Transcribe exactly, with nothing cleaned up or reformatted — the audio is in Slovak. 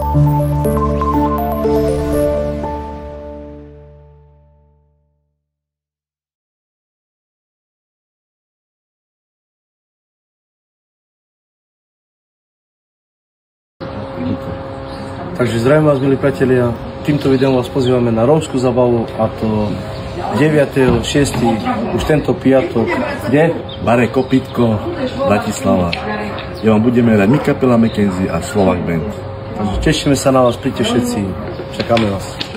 Takže zdravím vás, milí priatelia. Týmto videom vás pozývame na rómsku zabavu, a to deviateho šiesteho už tento piatok. Kde? Bare Kopytko, Bratislava. Kde vám budeme hrať my kapela McKenzie a Slovak Band. Takže tešíme sa na vás, príďte všetci. Čakáme vás.